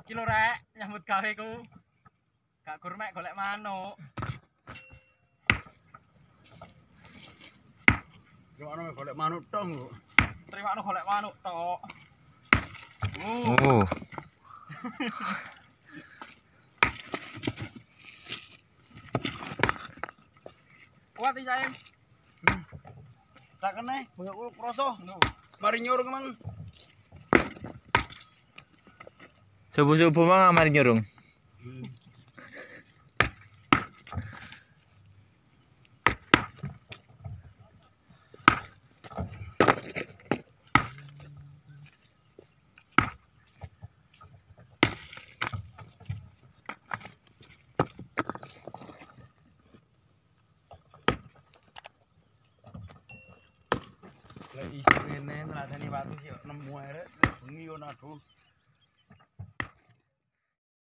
Iki lho rek, nyambut gawe ku. Gak gur mek golek manuk. Terima golek manuk tok, Bu. Terima golek manuk tok. Oh. Kuat iki Jaim. Tak kene, bengokku kroso. Lho. Mari nyurung mang. Subuh-subuh mah mari nyurung. Lah isi ngene nladani watu sih nemu arek bengi yo aduh.